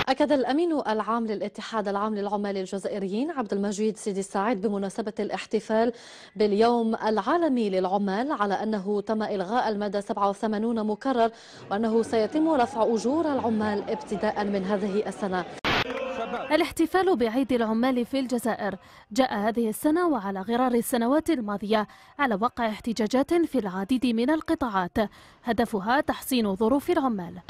أكد الأمين العام للاتحاد العام للعمال الجزائريين عبد المجيد سيدي السعيد بمناسبة الاحتفال باليوم العالمي للعمال على أنه تم إلغاء المادة 87 مكرر، وأنه سيتم رفع أجور العمال ابتداء من هذه السنة. الاحتفال بعيد العمال في الجزائر جاء هذه السنة وعلى غرار السنوات الماضية على وقع احتجاجات في العديد من القطاعات هدفها تحسين ظروف العمال.